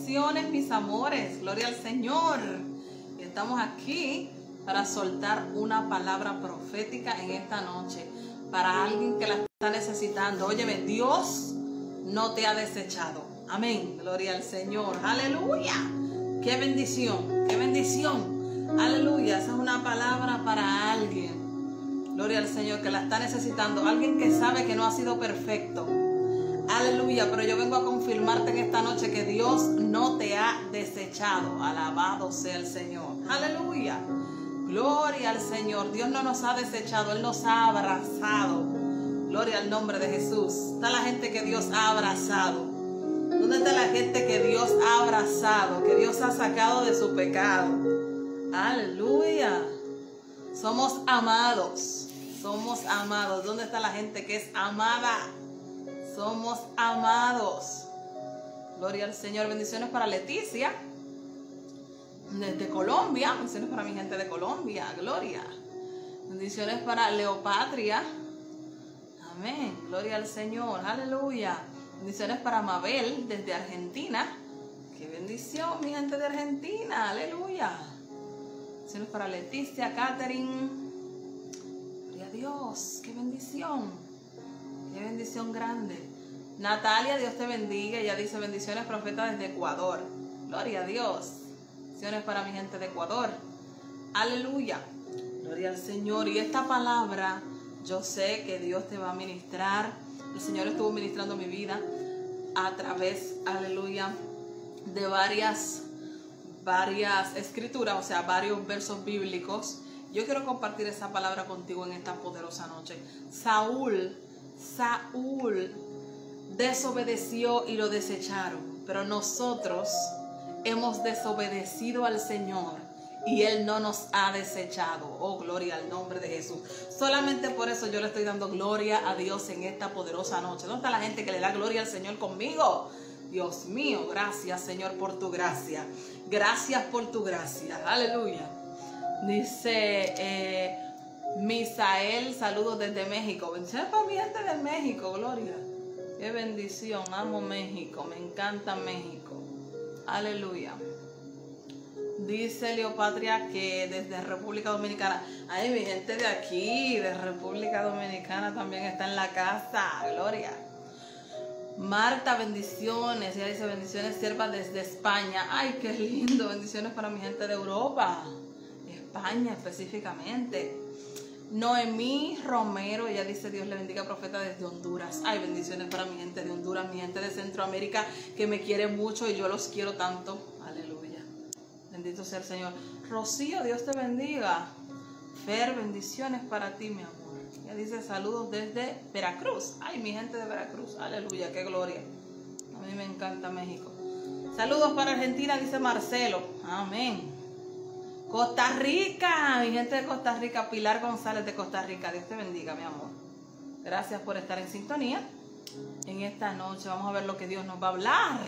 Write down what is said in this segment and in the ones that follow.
bendiciones, mis amores. Gloria al Señor. Y estamos aquí para soltar una palabra profética en esta noche. Para alguien que la está necesitando. Óyeme, Dios no te ha desechado. Amén. Gloria al Señor. Aleluya. Qué bendición. Qué bendición. Aleluya. Esa es una palabra para alguien. Gloria al Señor que la está necesitando. Alguien que sabe que no ha sido perfecto. Aleluya, pero yo vengo a confirmarte en esta noche que Dios no te ha desechado. Alabado sea el Señor. Aleluya. Gloria al Señor. Dios no nos ha desechado, Él nos ha abrazado. Gloria al nombre de Jesús. Está la gente que Dios ha abrazado. ¿Dónde está la gente que Dios ha abrazado? Que Dios ha sacado de su pecado. Aleluya. Somos amados. Somos amados. ¿Dónde está la gente que es amada? Somos amados. Gloria al Señor. Bendiciones para Leticia desde Colombia. Bendiciones para mi gente de Colombia. Gloria. Bendiciones para Leopatria. Amén. Gloria al Señor. Aleluya. Bendiciones para Mabel desde Argentina. Qué bendición, mi gente de Argentina. Aleluya. Bendiciones para Leticia, Catherine. Gloria a Dios. Qué bendición. Qué bendición grande. Natalia, Dios te bendiga. Ella dice bendiciones, profeta desde Ecuador. Gloria a Dios. Bendiciones para mi gente de Ecuador. Aleluya. Gloria al Señor. Y esta palabra, yo sé que Dios te va a ministrar. El Señor estuvo ministrando mi vida a través, aleluya, de varias escrituras, o sea, varios versos bíblicos. Yo quiero compartir esa palabra contigo en esta poderosa noche. Saúl desobedeció y lo desecharon, pero nosotros hemos desobedecido al Señor y Él no nos ha desechado. Oh, gloria al nombre de Jesús. Solamente por eso yo le estoy dando gloria a Dios en esta poderosa noche. ¿Dónde está la gente que le da gloria al Señor conmigo? Dios mío, gracias Señor por tu gracia. Gracias por tu gracia. Aleluya. Dice Misael, saludos desde México. Bendiciones para mi gente de México, gloria. Qué bendición, amo México, me encanta México. Aleluya. Dice Leopatria que desde República Dominicana. Ay, mi gente de aquí, de República Dominicana también está en la casa, gloria. Marta, bendiciones. Ella dice bendiciones, sierva desde España. Ay, qué lindo, bendiciones para mi gente de Europa, España específicamente. Noemí Romero, ella dice Dios le bendiga, profeta desde Honduras. Ay, bendiciones para mi gente de Honduras, mi gente de Centroamérica que me quiere mucho y yo los quiero tanto. Aleluya. Bendito sea el Señor. Rocío, Dios te bendiga. Fer, bendiciones para ti, mi amor. Ella dice saludos desde Veracruz. Ay, mi gente de Veracruz. Aleluya, qué gloria. A mí me encanta México. Saludos para Argentina, dice Marcelo. Amén. Costa Rica, mi gente de Costa Rica, Pilar González de Costa Rica, Dios te bendiga, mi amor. Gracias por estar en sintonía. En esta noche vamos a ver lo que Dios nos va a hablar.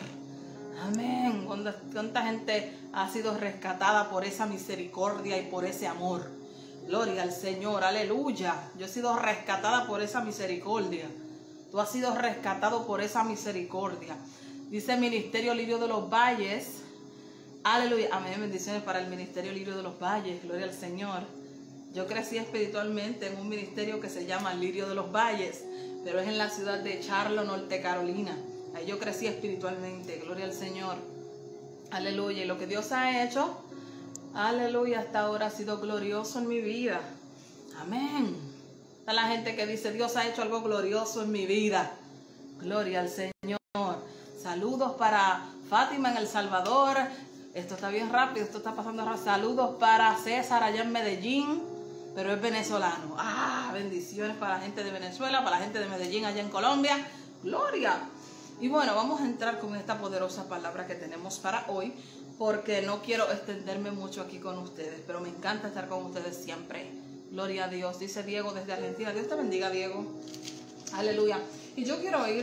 Amén. ¿Cuánta gente ha sido rescatada por esa misericordia y por ese amor? Gloria al Señor, aleluya. Yo he sido rescatada por esa misericordia. Tú has sido rescatado por esa misericordia. Dice el Ministerio Lirio de los Valles. Aleluya, amén, bendiciones para el Ministerio Lirio de los Valles, gloria al Señor. Yo crecí espiritualmente en un ministerio que se llama Lirio de los Valles, pero es en la ciudad de Charlotte, Norte Carolina. Ahí yo crecí espiritualmente, gloria al Señor. Aleluya, y lo que Dios ha hecho, aleluya, hasta ahora ha sido glorioso en mi vida. Amén. Está la gente que dice, Dios ha hecho algo glorioso en mi vida. Gloria al Señor. Saludos para Fátima en El Salvador. Esto está bien rápido, esto está pasando rápido. Saludos para César allá en Medellín, pero es venezolano. Ah, bendiciones para la gente de Venezuela, para la gente de Medellín allá en Colombia. Gloria. Y bueno, vamos a entrar con esta poderosa palabra que tenemos para hoy, porque no quiero extenderme mucho aquí con ustedes, pero me encanta estar con ustedes siempre. Gloria a Dios. Dice Diego desde Argentina. Dios te bendiga, Diego. Aleluya. Y yo quiero ir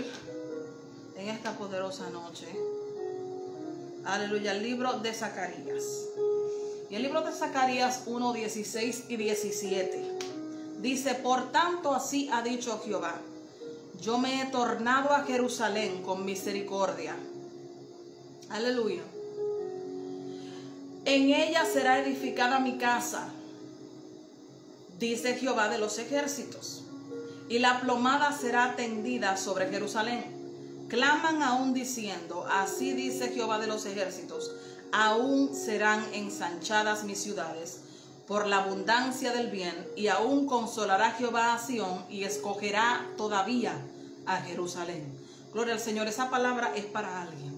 en esta poderosa noche, aleluya, el libro de Zacarías. Y el libro de Zacarías 1, 16 y 17 dice: por tanto así ha dicho Jehová, yo me he tornado a Jerusalén con misericordia Aleluya. En ella será edificada mi casa, dice Jehová de los ejércitos, y la plomada será tendida sobre Jerusalén. Claman aún diciendo, así dice Jehová de los ejércitos, aún serán ensanchadas mis ciudades por la abundancia del bien, y aún consolará Jehová a Sión y escogerá todavía a Jerusalén. Gloria al Señor. Esa palabra es para alguien.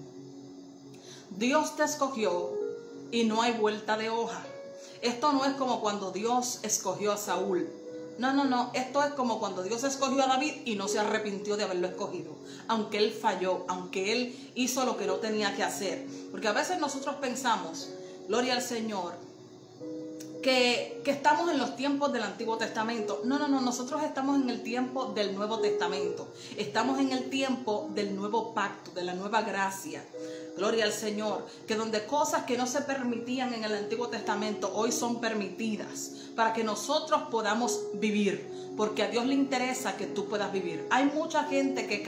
Dios te escogió y no hay vuelta de hoja. Esto no es como cuando Dios escogió a Saúl. No. Esto es como cuando Dios escogió a David y no se arrepintió de haberlo escogido. Aunque él falló, aunque él hizo lo que no tenía que hacer. Porque a veces nosotros pensamos, gloria al Señor, que estamos en los tiempos del Antiguo Testamento. No, nosotros estamos en el tiempo del Nuevo Testamento. Estamos en el tiempo del nuevo pacto, de la nueva gracia. Gloria al Señor, que donde cosas que no se permitían en el Antiguo Testamento hoy son permitidas para que nosotros podamos vivir, porque a Dios le interesa que tú puedas vivir. Hay mucha gente que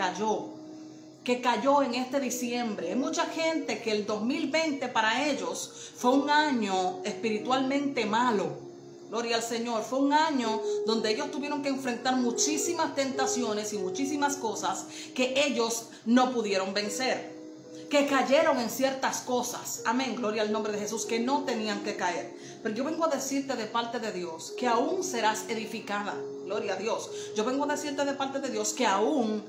cayó en este diciembre. Hay mucha gente que el 2020 para ellos fue un año espiritualmente malo. Gloria al Señor. Fue un año donde ellos tuvieron que enfrentar muchísimas tentaciones y muchísimas cosas que ellos no pudieron vencer, que cayeron en ciertas cosas, amén, gloria al nombre de Jesús, que no tenían que caer. Pero yo vengo a decirte de parte de Dios que aún serás edificada, gloria a Dios. Yo vengo a decirte de parte de Dios que aún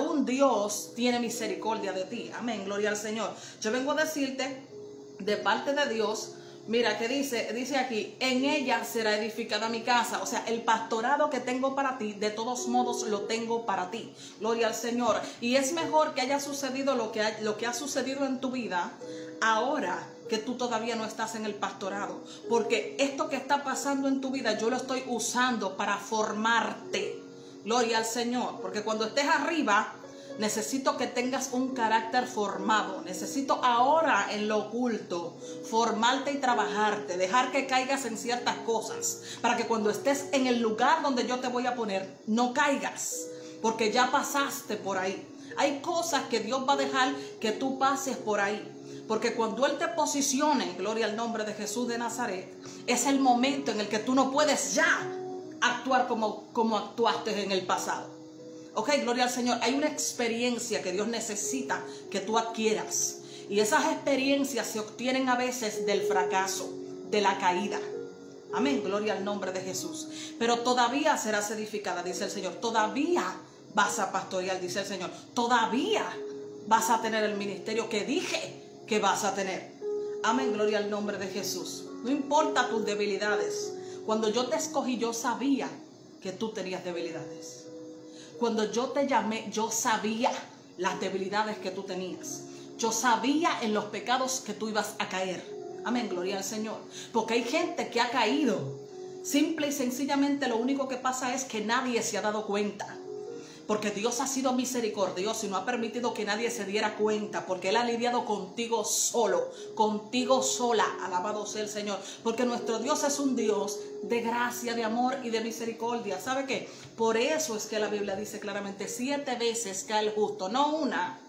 Dios tiene misericordia de ti, amén, gloria al Señor. Yo vengo a decirte de parte de Dios, mira que dice aquí, en ella será edificada mi casa. O sea, el pastorado que tengo para ti, de todos modos lo tengo para ti. Gloria al Señor. Y es mejor que haya sucedido lo que ha sucedido en tu vida ahora que tú todavía no estás en el pastorado. Porque esto que está pasando en tu vida, yo lo estoy usando para formarte. Gloria al Señor. Porque cuando estés arriba, necesito que tengas un carácter formado. Necesito ahora en lo oculto formarte y trabajarte, dejar que caigas en ciertas cosas, para que cuando estés en el lugar donde yo te voy a poner, no caigas, porque ya pasaste por ahí. Hay cosas que Dios va a dejar que tú pases por ahí, porque cuando Él te posicione, gloria al nombre de Jesús de Nazaret, es el momento en el que tú no puedes ya actuar como actuaste en el pasado. Ok, gloria al Señor. Hay una experiencia que Dios necesita que tú adquieras. Y esas experiencias se obtienen a veces del fracaso, de la caída. Amén, gloria al nombre de Jesús. Pero todavía serás edificada, dice el Señor. Todavía vas a pastorear, dice el Señor. Todavía vas a tener el ministerio que dije que vas a tener. Amén, gloria al nombre de Jesús. No importa tus debilidades. Cuando yo te escogí, yo sabía que tú tenías debilidades. Cuando yo te llamé, yo sabía las debilidades que tú tenías. Yo sabía en los pecados que tú ibas a caer. Amén, gloria al Señor. Porque hay gente que ha caído. Simple y sencillamente lo único que pasa es que nadie se ha dado cuenta. Porque Dios ha sido misericordioso y no ha permitido que nadie se diera cuenta. Porque Él ha lidiado contigo solo, contigo sola. Alabado sea el Señor. Porque nuestro Dios es un Dios de gracia, de amor y de misericordia. ¿Sabe qué? Por eso es que la Biblia dice claramente, 7 veces cae el justo. No una,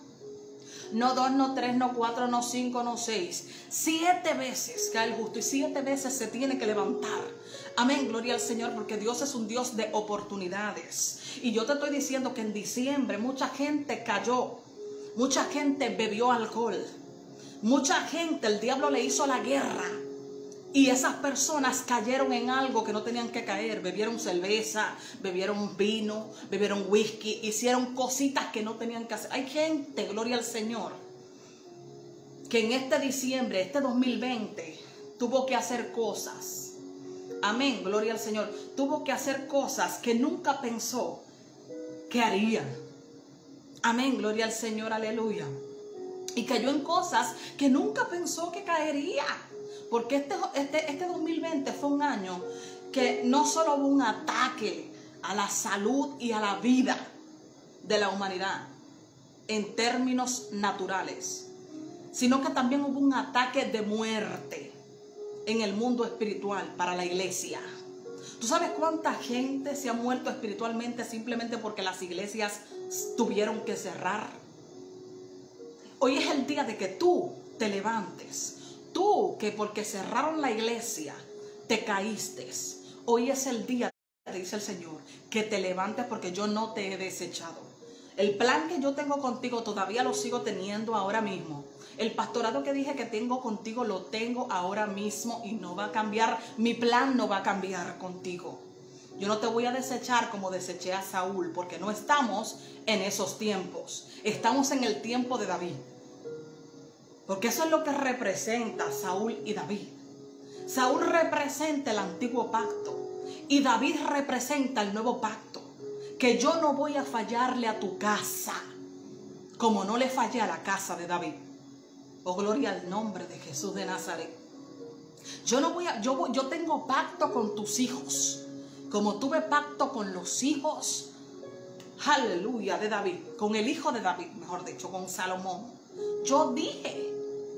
no 2, no 3, no 4, no 5, no 6. 7 veces cae el justo y 7 veces se tiene que levantar. Amén, gloria al Señor, porque Dios es un Dios de oportunidades. Y yo te estoy diciendo que en diciembre mucha gente cayó, mucha gente bebió alcohol, mucha gente, el diablo le hizo la guerra. Y esas personas cayeron en algo que no tenían que caer. Bebieron cerveza, bebieron vino, bebieron whisky, hicieron cositas que no tenían que hacer. Hay gente, gloria al Señor, que en este diciembre, este 2020, tuvo que hacer cosas. Amén, gloria al Señor. Tuvo que hacer cosas que nunca pensó que haría. Amén, gloria al Señor, aleluya. Y cayó en cosas que nunca pensó que caería. Porque este 2020 fue un año que no solo hubo un ataque a la salud y a la vida de la humanidad en términos naturales, sino que también hubo un ataque de muerte en el mundo espiritual para la iglesia. ¿Tú sabes cuánta gente se ha muerto espiritualmente simplemente porque las iglesias tuvieron que cerrar? Hoy es el día de que tú te levantes. Tú que porque cerraron la iglesia te caíste. Hoy es el día, dice el Señor, que te levantes porque yo no te he desechado. El plan que yo tengo contigo todavía lo sigo teniendo ahora mismo. El pastorado que dije que tengo contigo lo tengo ahora mismo y no va a cambiar. Mi plan no va a cambiar contigo. Yo no te voy a desechar como deseché a Saúl, porque no estamos en esos tiempos. Estamos en el tiempo de David. Porque eso es lo que representa Saúl y David. Saúl representa el antiguo pacto y David representa el nuevo pacto. Que yo no voy a fallarle a tu casa como no le fallé a la casa de David. Oh, gloria al nombre de Jesús de Nazaret. Yo tengo pacto con tus hijos, como tuve pacto con los hijos, aleluya, de David, con el hijo de David, mejor dicho, con Salomón. Yo dije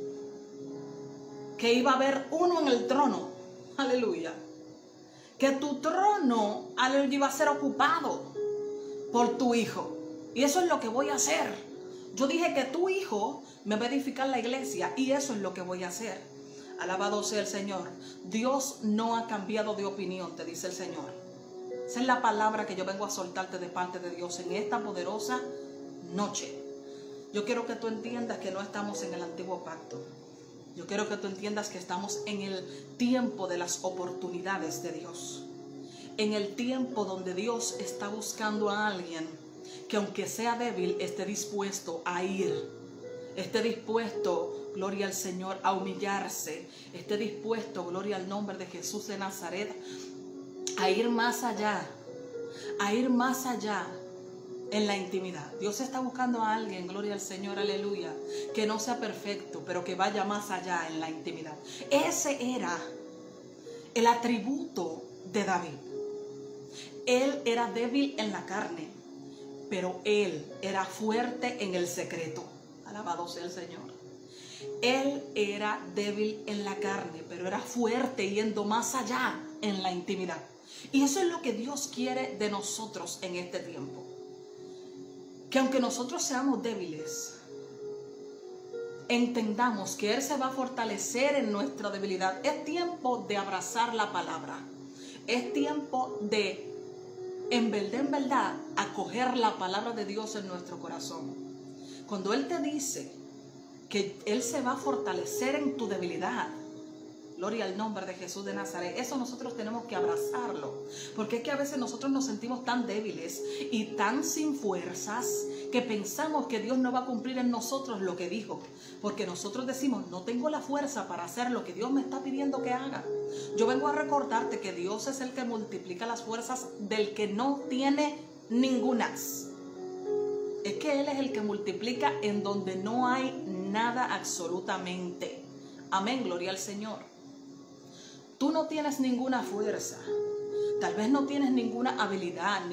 que iba a haber uno en el trono, aleluya, que tu trono, aleluya, iba a ser ocupado por tu hijo. Y eso es lo que voy a hacer. Yo dije que tu hijo me va a edificar la iglesia y eso es lo que voy a hacer. Alabado sea el Señor. Dios no ha cambiado de opinión, te dice el Señor. Esa es la palabra que yo vengo a soltarte de parte de Dios en esta poderosa noche. Yo quiero que tú entiendas que no estamos en el antiguo pacto. Yo quiero que tú entiendas que estamos en el tiempo de las oportunidades de Dios. En el tiempo donde Dios está buscando a alguien que aunque sea débil esté dispuesto a ir. Esté dispuesto, gloria al Señor, a humillarse. Esté dispuesto, gloria al nombre de Jesús de Nazaret, a ir más allá. A ir más allá en la intimidad. Dios está buscando a alguien, gloria al Señor, aleluya, que no sea perfecto, pero que vaya más allá en la intimidad. Ese era el atributo de David. Él era débil en la carne, pero él era fuerte en el secreto. Alabado sea el Señor. Él era débil en la carne, pero era fuerte yendo más allá en la intimidad. Y eso es lo que Dios quiere de nosotros en este tiempo. Que aunque nosotros seamos débiles, entendamos que Él se va a fortalecer en nuestra debilidad. Es tiempo de abrazar la palabra. Es tiempo de, en verdad, acoger la palabra de Dios en nuestro corazón. Cuando Él te dice que Él se va a fortalecer en tu debilidad, gloria al nombre de Jesús de Nazaret, eso nosotros tenemos que abrazarlo. Porque es que a veces nosotros nos sentimos tan débiles y tan sin fuerzas que pensamos que Dios no va a cumplir en nosotros lo que dijo. Porque nosotros decimos, no tengo la fuerza para hacer lo que Dios me está pidiendo que haga. Yo vengo a recordarte que Dios es el que multiplica las fuerzas del que no tiene ningunas. Es que Él es el que multiplica en donde no hay nada absolutamente. Amén, gloria al Señor. Tú no tienes ninguna fuerza. Tal vez no tienes ninguna habilidad,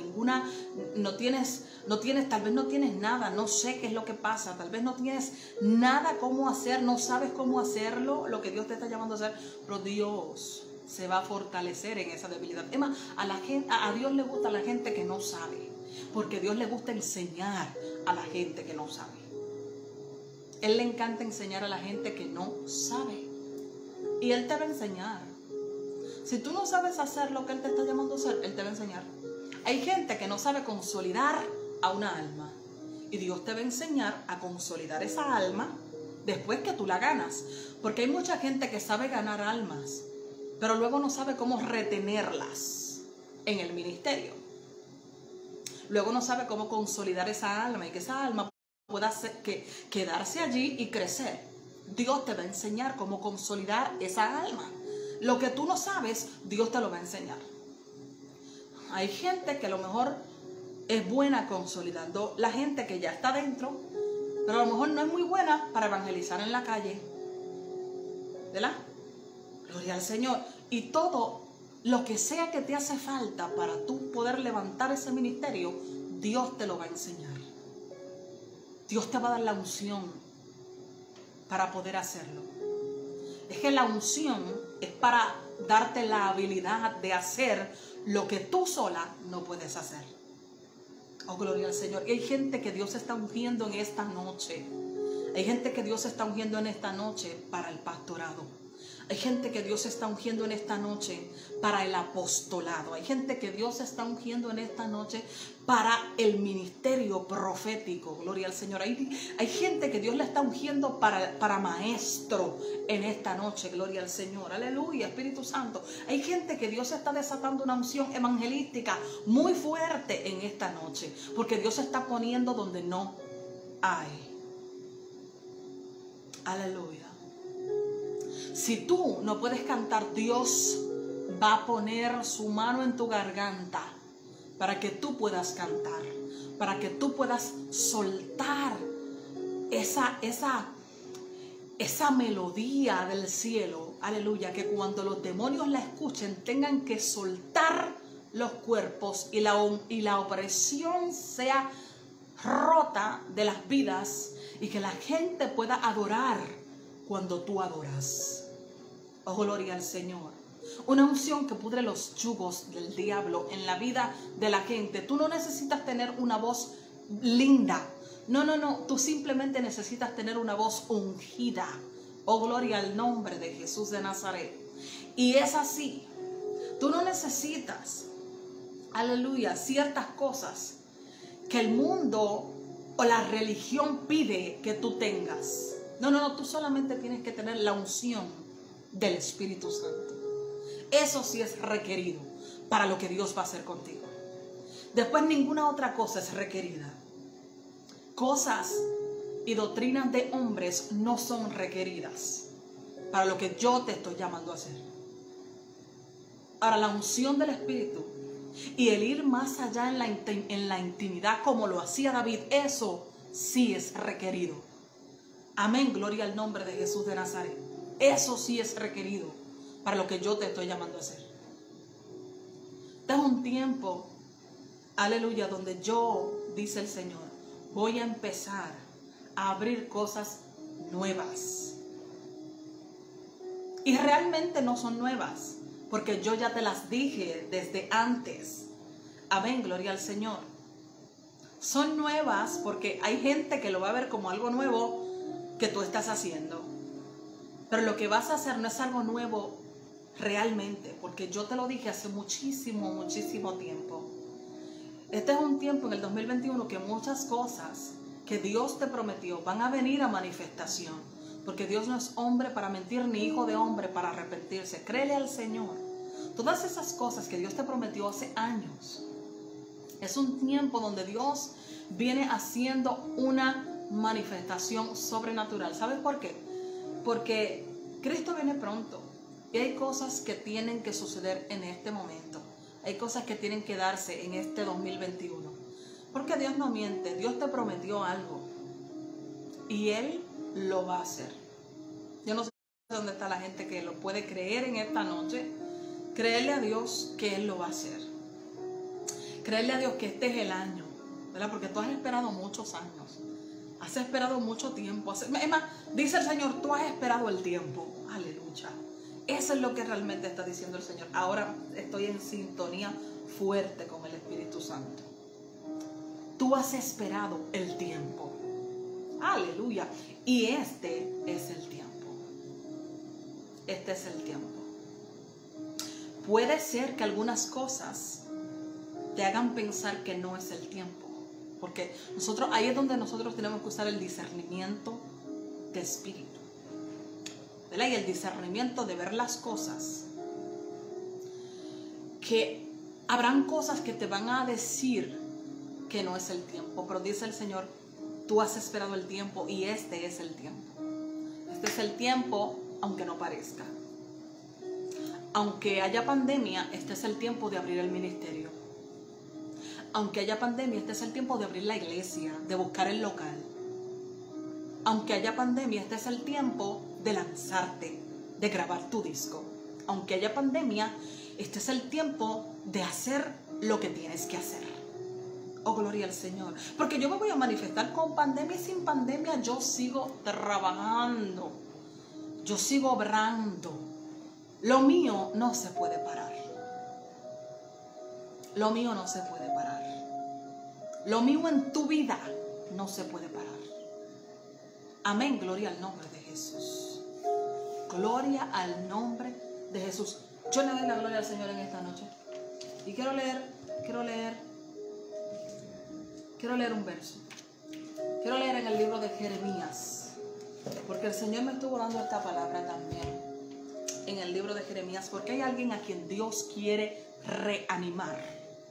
tal vez no tienes nada, no sé qué es lo que pasa, tal vez no tienes nada cómo hacer, no sabes cómo hacerlo, lo que Dios te está llamando a hacer, pero Dios se va a fortalecer en esa debilidad. Es más, a Dios le gusta la gente que no sabe, porque a Dios le gusta enseñar a la gente que no sabe. Él le encanta enseñar a la gente que no sabe, y Él te va a enseñar. Si tú no sabes hacer lo que Él te está llamando a hacer, Él te va a enseñar. Hay gente que no sabe consolidar a una alma. Y Dios te va a enseñar a consolidar esa alma después que tú la ganas. Porque hay mucha gente que sabe ganar almas, pero luego no sabe cómo retenerlas en el ministerio. Luego no sabe cómo consolidar esa alma y que esa alma pueda quedarse allí y crecer. Dios te va a enseñar cómo consolidar esa alma. Lo que tú no sabes, Dios te lo va a enseñar. Hay gente que a lo mejor es buena consolidando la gente que ya está dentro, pero a lo mejor no es muy buena para evangelizar en la calle. ¿Verdad? Gloria al Señor. Y todo lo que sea que te hace falta para tú poder levantar ese ministerio, Dios te lo va a enseñar. Dios te va a dar la unción para poder hacerlo. Es que la unción es para darte la habilidad de hacer lo que tú sola no puedes hacer. Oh, gloria al Señor. Y hay gente que Dios está ungiendo en esta noche. Hay gente que Dios está ungiendo en esta noche para el pastorado. Hay gente que Dios está ungiendo en esta noche para el apostolado. Hay gente que Dios está ungiendo en esta noche para el ministerio profético. Gloria al Señor. Hay gente que Dios le está ungiendo para maestro en esta noche. Gloria al Señor. Aleluya, Espíritu Santo. Hay gente que Dios está desatando una unción evangelística muy fuerte en esta noche. Porque Dios se está poniendo donde no hay. Aleluya. Si tú no puedes cantar, Dios va a poner su mano en tu garganta para que tú puedas cantar, para que tú puedas soltar esa melodía del cielo, aleluya, que cuando los demonios la escuchen tengan que soltar los cuerpos y la opresión sea rota de las vidas y que la gente pueda adorar cuando tú adoras. Oh, gloria al Señor. Una unción que pudre los yugos del diablo en la vida de la gente. Tú no necesitas tener una voz linda. No. Tú simplemente necesitas tener una voz ungida. Oh, gloria al nombre de Jesús de Nazaret. Y es así. Tú no necesitas, aleluya, ciertas cosas que el mundo o la religión pide que tú tengas. No. Tú solamente tienes que tener la unción del Espíritu Santo. Eso sí es requerido para lo que Dios va a hacer contigo. Después ninguna otra cosa es requerida. Cosas y doctrinas de hombres no son requeridas para lo que yo te estoy llamando a hacer. Ahora, la unción del Espíritu y el ir más allá en la intimidad como lo hacía David, eso sí es requerido. Amén, gloria al nombre de Jesús de Nazaret. Eso sí es requerido para lo que yo te estoy llamando a hacer. Este es un tiempo, aleluya, donde yo, dice el Señor, voy a empezar a abrir cosas nuevas. Y realmente no son nuevas, porque yo ya te las dije desde antes. Amén, gloria al Señor. Son nuevas porque hay gente que lo va a ver como algo nuevo que tú estás haciendo. Pero lo que vas a hacer no es algo nuevo realmente, porque yo te lo dije hace muchísimo tiempo. Este es un tiempo en el 2021 que muchas cosas que Dios te prometió van a venir a manifestación, porque Dios no es hombre para mentir, ni hijo de hombre para arrepentirse. Créele al Señor. Todas esas cosas que Dios te prometió hace años, es un tiempo donde Dios viene haciendo una manifestación sobrenatural. ¿Sabes por qué? Porque Cristo viene pronto y hay cosas que tienen que suceder en este momento. Hay cosas que tienen que darse en este 2021. Porque Dios no miente. Dios te prometió algo y Él lo va a hacer. Yo no sé dónde está la gente que lo puede creer en esta noche. Creerle a Dios que Él lo va a hacer. Creerle a Dios que este es el año, ¿verdad? Porque tú has esperado muchos años. Has esperado mucho tiempo. Es más, dice el Señor, tú has esperado el tiempo. Aleluya. Eso es lo que realmente está diciendo el Señor. Ahora estoy en sintonía fuerte con el Espíritu Santo. Tú has esperado el tiempo. Aleluya. Y este es el tiempo. Este es el tiempo. Puede ser que algunas cosas te hagan pensar que no es el tiempo. Porque ahí es donde nosotros tenemos que usar el discernimiento de espíritu, ¿verdad? Y el discernimiento de ver las cosas. Que habrán cosas que te van a decir que no es el tiempo. Pero dice el Señor, tú has esperado el tiempo y este es el tiempo. Este es el tiempo aunque no parezca. Aunque haya pandemia, este es el tiempo de abrir el ministerio. Aunque haya pandemia, este es el tiempo de abrir la iglesia, de buscar el local. Aunque haya pandemia, este es el tiempo de lanzarte, de grabar tu disco. Aunque haya pandemia, este es el tiempo de hacer lo que tienes que hacer. Oh, gloria al Señor. Porque yo me voy a manifestar con pandemia y sin pandemia. Yo sigo trabajando. Yo sigo obrando. Lo mío no se puede parar. Lo mío no se puede parar. Lo mío en tu vida no se puede parar. Amén, gloria al nombre de Jesús. Gloria al nombre de Jesús. Yo le doy la gloria al Señor en esta noche. Y quiero leer un verso. Quiero leer en el libro de Jeremías, porque el Señor me estuvo dando esta palabra también en el libro de Jeremías, porque hay alguien a quien Dios quiere reanimar.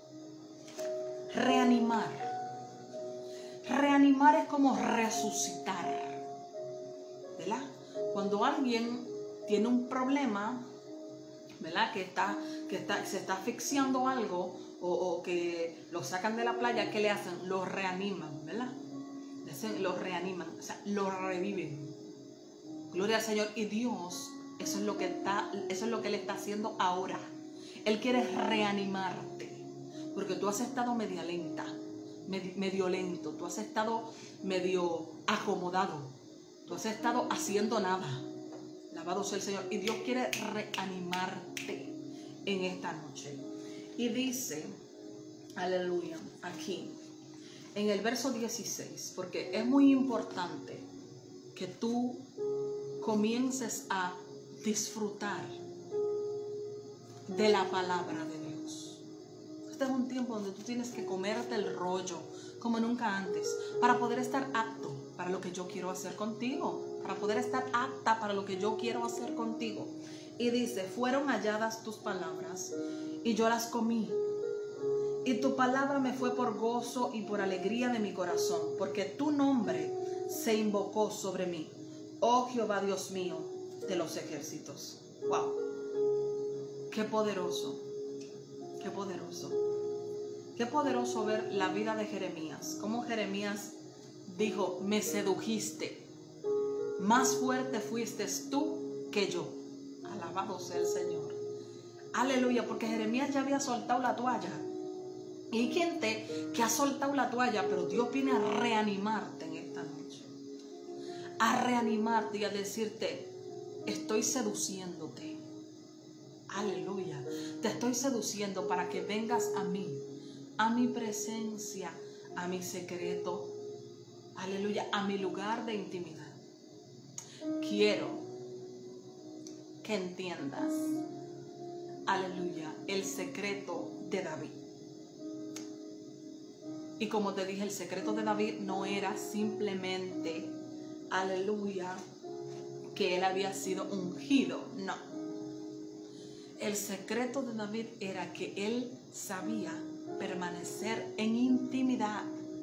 Reanimar es como resucitar, ¿verdad? Cuando alguien tiene un problema, ¿verdad? Que se está asfixiando algo, o que lo sacan de la playa, ¿qué le hacen? Lo reaniman, ¿verdad? Lo reaniman, o sea, lo reviven. Gloria al Señor. Y Dios, eso es lo que Él está haciendo ahora. Él quiere reanimarte, porque tú has estado medio lento, tú has estado medio acomodado, tú has estado haciendo nada. Alabado sea el Señor. Y Dios quiere reanimarte en esta noche. Y dice, aleluya, aquí, en el verso 16, porque es muy importante que tú comiences a disfrutar de la palabra de Dios. Este es un tiempo donde tú tienes que comerte el rollo como nunca antes, para poder estar apto para lo que yo quiero hacer contigo, para poder estar apta para lo que yo quiero hacer contigo. Y dice, fueron halladas tus palabras y yo las comí, y tu palabra me fue por gozo y por alegría de mi corazón, porque tu nombre se invocó sobre mí, oh Jehová Dios mío de los ejércitos. Wow, qué poderoso, qué poderoso, qué poderoso ver la vida de Jeremías. Como Jeremías dijo, me sedujiste, más fuerte fuiste tú que yo. Alabado sea el Señor. Aleluya, porque Jeremías ya había soltado la toalla. Y hay gente que ha soltado la toalla, pero Dios viene a reanimarte en esta noche. A reanimarte y a decirte, estoy seduciéndote. Aleluya. Te estoy seduciendo para que vengas a mí, a mi presencia, a mi secreto. Aleluya, a mi lugar de intimidad. Quiero que entiendas, aleluya, el secreto de David. Y como te dije, el secreto de David no era simplemente, aleluya, que él había sido ungido, no. El secreto de David era que él sabía permanecer en intimidad.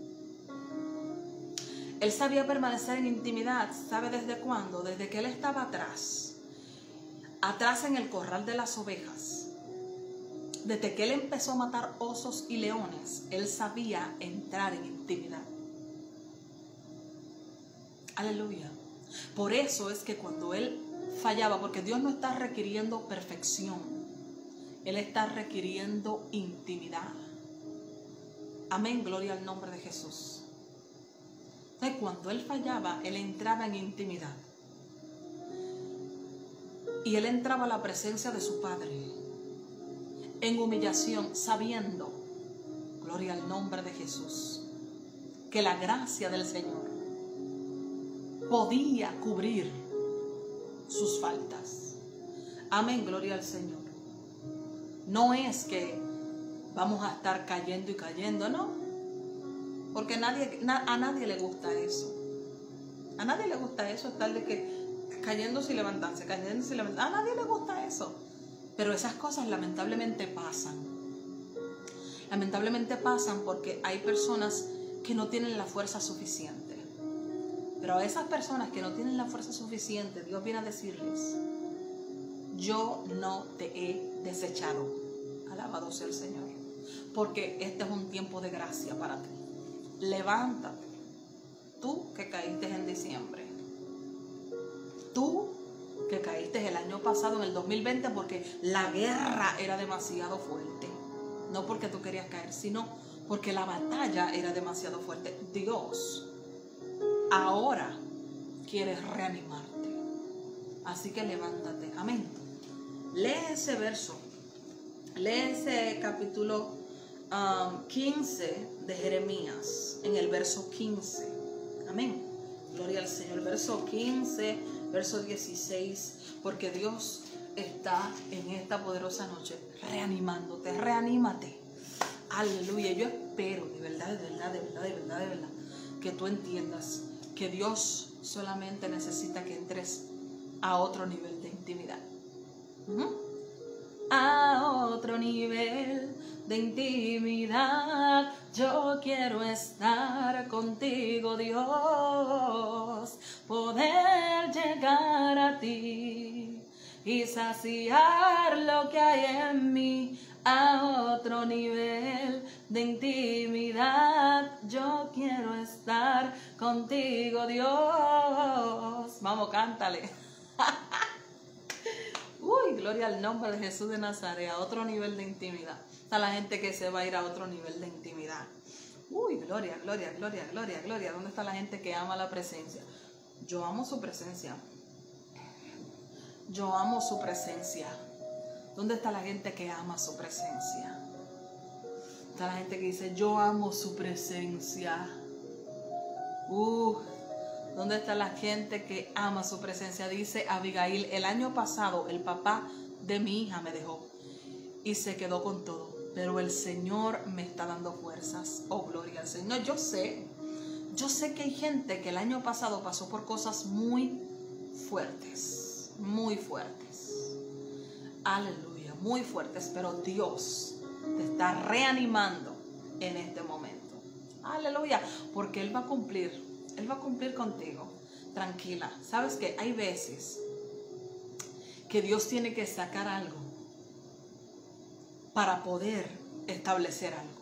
Él sabía permanecer en intimidad, ¿sabe desde cuándo? Desde que él estaba atrás en el corral de las ovejas. Desde que él empezó a matar osos y leones, él sabía entrar en intimidad. Aleluya. Por eso es que cuando él fallaba, porque Dios no está requiriendo perfección, Él está requiriendo intimidad. Amén, gloria al nombre de Jesús. Entonces, cuando él fallaba, él entraba en intimidad. Y él entraba a la presencia de su Padre en humillación, sabiendo, gloria al nombre de Jesús, que la gracia del Señor podía cubrir sus faltas. Amén, gloria al Señor. No es que vamos a estar cayendo y cayendo, no. Porque a nadie le gusta eso. A nadie le gusta eso, estar de que cayéndose y levantándose, cayéndose y levantándose. A nadie le gusta eso. Pero esas cosas lamentablemente pasan. Lamentablemente pasan porque hay personas que no tienen la fuerza suficiente. Pero a esas personas que no tienen la fuerza suficiente, Dios viene a decirles, yo no te he desechado. Alabado sea el Señor. Porque este es un tiempo de gracia para ti. Levántate. Tú que caíste en diciembre. Tú que caíste el año pasado, en el 2020, porque la guerra era demasiado fuerte. No porque tú querías caer, sino porque la batalla era demasiado fuerte. Dios ahora quiere reanimarte. Así que levántate. Amén. Lee ese verso. Lee ese capítulo 15 de Jeremías, en el verso 15. Amén. Gloria al Señor. Verso 15, verso 16. Porque Dios está en esta poderosa noche reanimándote. Reanímate. Aleluya. Yo espero de verdad, que tú entiendas que Dios solamente necesita que entres a otro nivel de intimidad. A otro nivel de intimidad. Yo quiero estar contigo, Dios, poder llegar a ti y saciar lo que hay en mí. A otro nivel de intimidad. Yo quiero estar contigo, Dios. Vamos, cántale. Uy, gloria al nombre de Jesús de Nazaret, a otro nivel de intimidad. Está la gente que se va a ir a otro nivel de intimidad. Uy, gloria, gloria, gloria, gloria, gloria. ¿Dónde está la gente que ama la presencia? Yo amo su presencia. Yo amo su presencia. ¿Dónde está la gente que ama su presencia? Está la gente que dice, yo amo su presencia. ¿Dónde está la gente que ama su presencia? Dice Abigail, el año pasado el papá de mi hija me dejó y se quedó con todo, pero el Señor me está dando fuerzas. Oh, gloria al Señor. Yo sé que hay gente que el año pasado pasó por cosas muy fuertes, aleluya, muy fuertes, pero Dios te está reanimando en este momento. Aleluya, porque Él va a cumplir contigo. Tranquila. ¿Sabes qué? Hay veces que Dios tiene que sacar algo para poder establecer algo.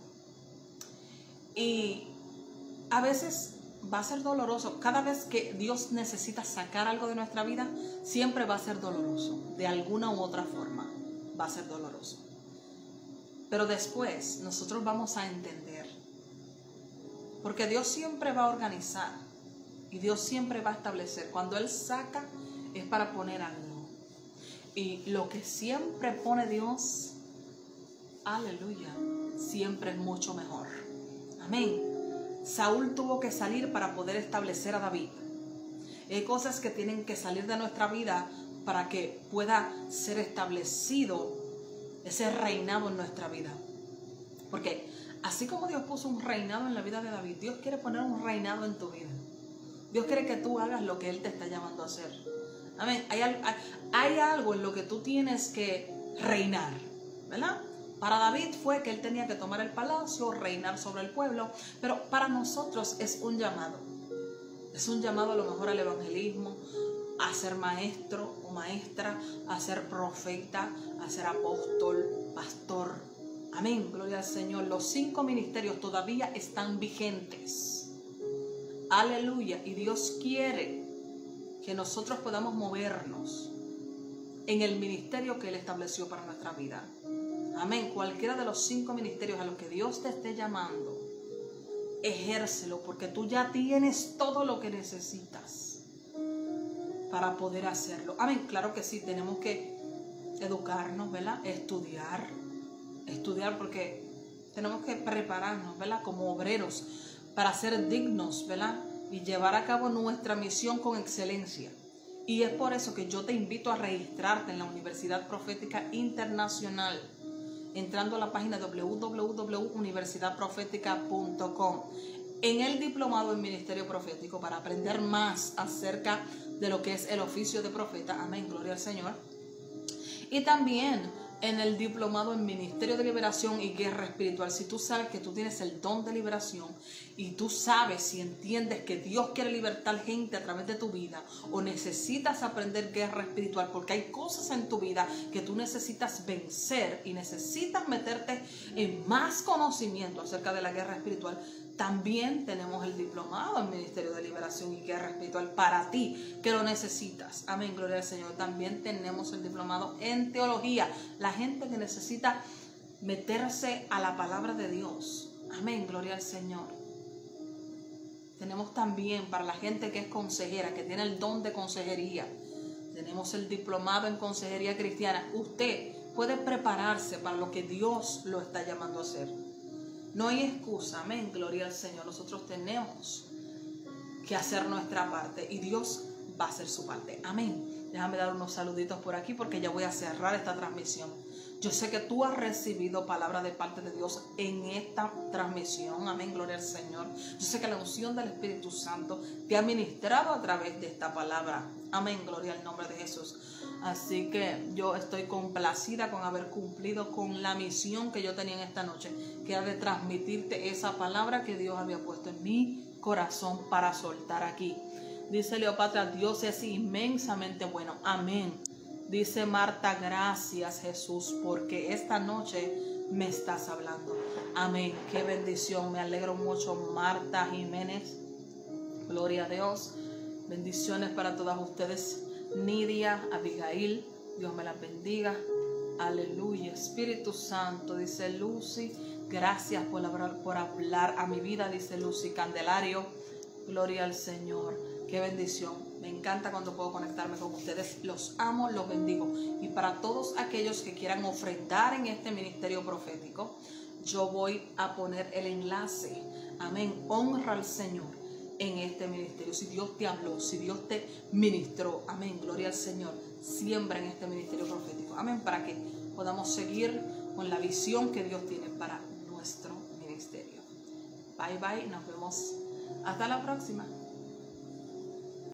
Y a veces va a ser doloroso. Cada vez que Dios necesita sacar algo de nuestra vida, siempre va a ser doloroso. De alguna u otra forma va a ser doloroso. Pero después nosotros vamos a entender. Porque Dios siempre va a organizar y Dios siempre va a establecer. Cuando Él saca es para poner algo. Y lo que siempre pone Dios, aleluya, siempre es mucho mejor. Amén. Saúl tuvo que salir para poder establecer a David. Hay cosas que tienen que salir de nuestra vida para que pueda ser establecido ese reinado en nuestra vida. Porque así como Dios puso un reinado en la vida de David, Dios quiere poner un reinado en tu vida. Dios quiere que tú hagas lo que Él te está llamando a hacer. Amén. Hay algo en lo que tú tienes que reinar, ¿verdad? Para David fue que él tenía que tomar el palacio, reinar sobre el pueblo, pero para nosotros es un llamado. Es un llamado a lo mejor al evangelismo, a ser maestro o maestra, a ser profeta, a ser apóstol, pastor. Amén, gloria al Señor. Los 5 ministerios todavía están vigentes. Aleluya. Y Dios quiere que nosotros podamos movernos en el ministerio que Él estableció para nuestra vida. Amén. Cualquiera de los 5 ministerios a los que Dios te esté llamando, ejércelo, porque tú ya tienes todo lo que necesitas para poder hacerlo. Amén. Claro que sí, tenemos que educarnos, ¿verdad? Estudiar porque tenemos que prepararnos, ¿verdad? Como obreros para ser dignos, ¿verdad? Y llevar a cabo nuestra misión con excelencia. Y es por eso que yo te invito a registrarte en la Universidad Profética Internacional, entrando a la página www.universidadprofetica.com, en el diplomado en Ministerio Profético, para aprender más acerca de lo que es el oficio de profeta. Amén, gloria al Señor. Y también en el diplomado en Ministerio de Liberación y Guerra Espiritual. Si tú sabes que tú tienes el don de liberación y tú sabes y entiendes que Dios quiere libertar gente a través de tu vida, o necesitas aprender guerra espiritual porque hay cosas en tu vida que tú necesitas vencer y necesitas meterte en más conocimiento acerca de la guerra espiritual, también tenemos el diplomado en Ministerio de Liberación y Guerra Espiritual para ti que lo necesitas. Amén, gloria al Señor. También tenemos el diplomado en Teología, la gente que necesita meterse a la palabra de Dios. Amén, gloria al Señor. Tenemos también para la gente que es consejera, que tiene el don de consejería. Tenemos el diplomado en Consejería Cristiana. Usted puede prepararse para lo que Dios lo está llamando a hacer. No hay excusa, amén, gloria al Señor. Nosotros tenemos que hacer nuestra parte y Dios va a hacer su parte. Amén. Déjame dar unos saluditos por aquí porque ya voy a cerrar esta transmisión. Yo sé que tú has recibido palabra de parte de Dios en esta transmisión. Amén, gloria al Señor. Yo sé que la unción del Espíritu Santo te ha ministrado a través de esta palabra. Amén, gloria al nombre de Jesús. Así que yo estoy complacida con haber cumplido con la misión que yo tenía en esta noche, que era de transmitirte esa palabra que Dios había puesto en mi corazón para soltar aquí. Dice Leopatra, Dios es inmensamente bueno. Amén. Dice Marta, gracias Jesús, porque esta noche me estás hablando. Amén. Qué bendición. Me alegro mucho, Marta Jiménez. Gloria a Dios. Bendiciones para todas ustedes. Nidia, Abigail, Dios me las bendiga. Aleluya. Espíritu Santo, dice Lucy. Gracias por hablar a mi vida, dice Lucy Candelario. Gloria al Señor. Qué bendición. Me encanta cuando puedo conectarme con ustedes. Los amo, los bendigo. Y para todos aquellos que quieran ofrendar en este ministerio profético, yo voy a poner el enlace. Amén. Honra al Señor en este ministerio. Si Dios te habló, si Dios te ministró, amén, gloria al Señor, siembra en este ministerio profético, amén, para que podamos seguir con la visión que Dios tiene para nuestro ministerio. Bye bye, nos vemos hasta la próxima.